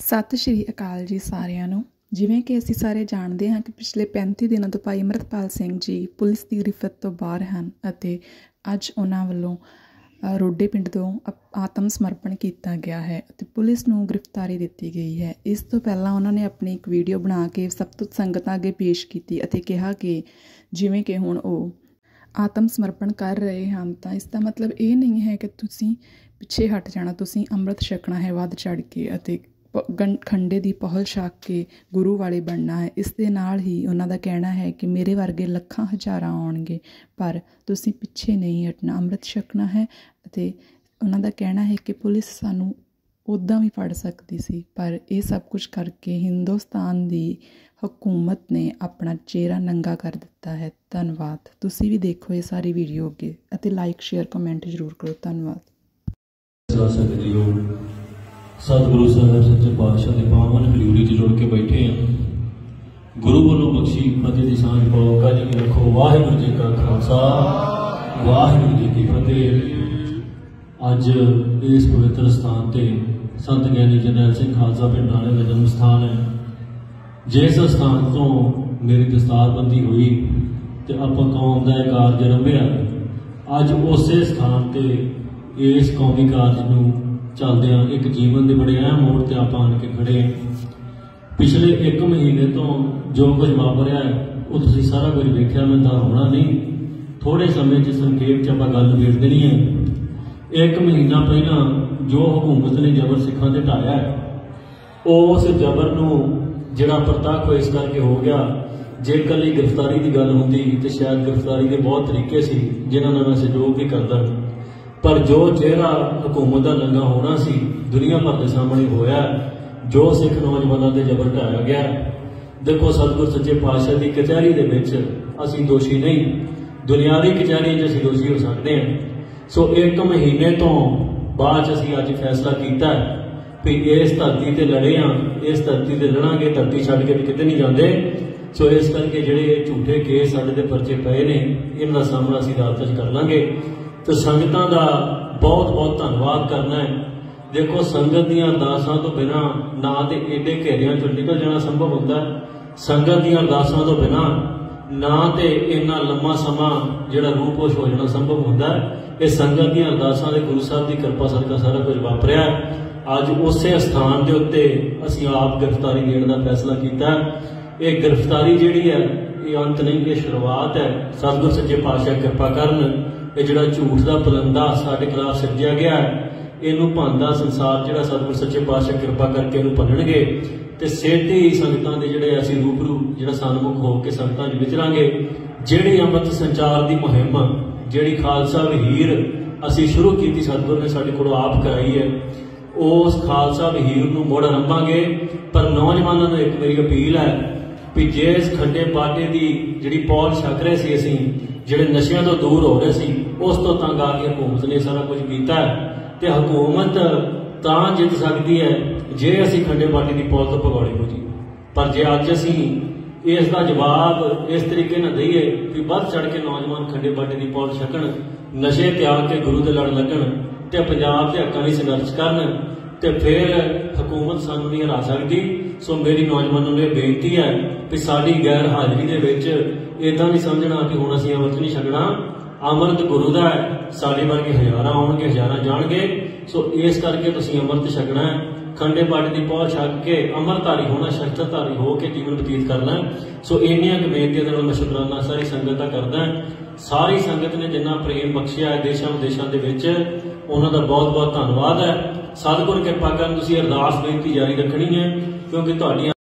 सत श्री अकाल जी सारिਆਂ ਨੂੰ। ਜਿਵੇਂ ਕਿ ਅਸੀਂ ਸਾਰੇ ਜਾਣਦੇ ਹਾਂ ਕਿ ਪਿਛਲੇ 35 ਦਿਨਾਂ ਤੋਂ ਭਾਈ ਅਮਰਤਪਾਲ ਸਿੰਘ ਜੀ ਪੁਲਿਸ ਦੀ ਗ੍ਰਿਫਤ ਤੋਂ ਬਾਹਰ ਹਨ ਅਤੇ ਅੱਜ ਉਹਨਾਂ ਵੱਲੋਂ ਰੋਡੇ ਪਿੰਡ ਤੋਂ ਆਤਮ ਸਮਰਪਣ ਕੀਤਾ ਗਿਆ ਹੈ ਅਤੇ ਪੁਲਿਸ ਨੂੰ ਗ੍ਰਿਫਤਾਰੀ ਦਿੱਤੀ ਗਈ ਹੈ। ਇਸ ਤੋਂ ਪਹਿਲਾਂ ਉਹਨਾਂ ਨੇ ਆਪਣੀ ਇੱਕ ਵੀਡੀਓ ਬਣਾ ਕੇ ਸਭ ਤੋਂ ਸੰਗਤਾਂ ਅੱਗੇ ਪੇਸ਼ ਕੀਤੀ ਅਤੇ ਕਿਹਾ ਕਿ ਜਿਵੇਂ ਕਿ ਹੁਣ ਉਹ ਆਤਮ ਸਮਰਪਣ ਕਰ ਰਹੇ ਹਨ ਤਾਂ ਇਸ ਦਾ ਮਤਲਬ ਇਹ ਨਹੀਂ ਹੈ ਕਿ ਤੁਸੀਂ ਪਿੱਛੇ ਹਟ ਜਾਣਾ, ਤੁਸੀਂ ਅੰਮ੍ਰਿਤ ਛਕਣਾ ਹੈ ਵੱਧ ਚੜ੍ਹ ਕੇ ਅਤੇ ਖੰਡੇ ਦੀ ਪਹੁਲ ਛਕ ਕੇ ਗੁਰੂ ਵਾਲੇ ਬਣਨਾ ਹੈ। ਇਸ ਦੇ ਨਾਲ ਹੀ ਉਹਨਾਂ ਦਾ ਕਹਿਣਾ ਹੈ ਕਿ ਮੇਰੇ ਵਰਗੇ ਲੱਖਾਂ ਹਜ਼ਾਰਾਂ ਆਉਣਗੇ ਪਰ ਤੁਸੀਂ ਪਿੱਛੇ ਨਹੀਂ ਹਟਣਾ, ਅੰਮ੍ਰਿਤ ਛਕਣਾ ਹੈ। ਅਤੇ ਉਹਨਾਂ ਦਾ ਕਹਿਣਾ ਹੈ ਕਿ ਪੁਲਿਸ ਸਾਨੂੰ ਉੱਦਾਂ ਵੀ ਫੜ ਸਕਦੀ ਸੀ ਪਰ ਇਹ ਸਭ ਕੁਝ ਕਰਕੇ ਹਿੰਦੁਸਤਾਨ ਦੀ ਹਕੂਮਤ ਨੇ ਆਪਣਾ ਚਿਹਰਾ ਨੰਗਾ ਕਰ ਦਿੱਤਾ ਹੈ। ਧੰਨਵਾਦ। ਤੁਸੀਂ ਵੀ ਦੇਖੋ ਇਹ ਸਾਰੀ ਵੀਡੀਓ ਅੱਗੇ ਅਤੇ ਲਾਈਕ ਸ਼ੇਅਰ ਕਮੈਂਟ ਜ਼ਰੂਰ ਕਰੋ। ਧੰਨਵਾਦ। सतगुरु साहब सच्चे पातशाह के पावन हजूरी च जुड़ के बैठे हैं। गुरु वालों बख्शी फतेह की सांझ पाओ, कज के रखो। वाहिगुरू जी का खालसा, वाहिगुरू जी की फतेह। अज इस पवित्र स्थान से संत ज्ञानी जरनैल सिंह खालसा पिंडाणे का जन्म स्थान है। जिस स्थान तो मेरी दस्तारबंदी हुई तो आपां कौम का कारज रंभिया, अज उस स्थान से इस कौमी कारज नूं चलदियां एक जीवन के बड़े अहम मोड़ से आप आन के खड़े हैं। पिछले 1 महीने तो जो कुछ वापर है वो तुसीं सारा कुछ वेख्या, मैं होना नहीं, थोड़े समय संखेप च आपां गल निबेड़ देनी है। 1 महीना पहला जो हुकूमत ने जबर सिखां ते ढाया है उस जबर नूं जिहड़ा प्रतख इस करके हो गया। जे कली गिरफ्तारी की गल होंदी तो शायद गिरफ्तारी के बहुत तरीके सी जिन्हां नाल मैं सहयोग भी करदा, पर जो चेहरा हुकूमत का नंगा होना सी दुनिया भर के सामने होया। जो सिख नौजवानों के जबर ढाया गया। देखो सतगुर सच्चे पातशाह की कचहरी दे विच असीं दोषी नहीं, दुनियावी कचहरी च असीं दोषी हो सकते हैं। सो 1 महीने तो बाद असीं अज फैसला किया भी इस धरती ते लड़े हाँ, इस धरती ते लड़ांगे, धरती छड्ड के किते नहीं जाते। सो इस करके जिहड़े झूठे केस साडे ते परचे पए ने इन्हां दा सामना असीं अदालत च कर लांगे। तो संगतां दा बहुत बहुत धन्नवाद करना है। देखो संगत दीआं अरदासां तो बिना ना तो एडे घेरियां चों निकल जाना संभव होंदा, संगत दीआं अरदासां तो बिना ना तो इन्ना लम्मा समा जिहड़ा रूपोश हो जाना संभव होंदा। ये संगत दीआं अरदासां दे गुरु साहब की किरपा सदका सारा कुछ वापरिया। अज उस स्थान के उत्ते असीं आप गिरफ्तारी देने का फैसला किया। ये गिरफ्तारी जिहड़ी है ये अंत नहीं, ये शुरुआत है। सतगुर सच्चे पातशाह किरपा करन। ये जिहड़ा झूठ का पलंदा साडे खिलाफ सिरजिया गया है इनू भंदा संसार जिहड़ा सतगुर सच्चे पातशाह किरपा करके इनू भंनणगे ते सेठी संगतां दे जिहड़े असीं रूबरू जिहड़ा सन्मुख हो के संगतां च विचरांगे। जिहड़ी अमृत संचार की मुहिम जिहड़ी खालसा वहीर असीं शुरू कीती सतगुर ने साडे कोलों आप कराई है, उस खालसा वहीर नूं मुड़ आरंभांगे। पर नौजवानों नूं एक मेरी अपील है भी जिस खंडे बाटे की जिहड़ी पौल छक रहे सी, असीं जिहड़े नशियां तो दूर हो रहे सी उस तो तंग आके हुकूमत ने सारा कुछ किया है। तो हुकूमत तां जित सकती है जे असीं खंडे बाटे की पौल तो भगौड़े हो जी। पर जे अज असीं इसका जवाब इस तरीके ना दईए भी बढ़ चढ़ के नौजवान खंडे बाटे की पौल छकण, नशे त्याग के गुरु के लड़ लगन ते पंजाब के हक्कां लई संघर्ष करन ते फिर हुकूमत सानू नहीं हरा सकती। सो मेरी नौजवानों ने बेनती है भी साडी गैर हाजरी दे विच इदां नहीं समझना कि हुण असीं अमृत नहीं छकना। अमृत गुरु दा है, साडे वर्गे हज़ारां आउणगे, हज़ारां जाणगे। सो इस करके तुसीं अमृत छकना है, खंडे बाटे की पौल छक के अमृतधारी होना, शस्त्रधारी हो के जीवन बतीत करना। सो इन्नियां बेनतियां दे नाल मैं शुकराना सारी संगत दा करदा। सारी संगत ने जिन्ना प्रेम बख्शिया है देशां विदेशां दे विच उन्हां दा बहुत बहुत धन्नवाद है। सतगुर किरपा करन तुसीं अरदास बेनती जारी रखनी है क्योंकि तुहाडीआं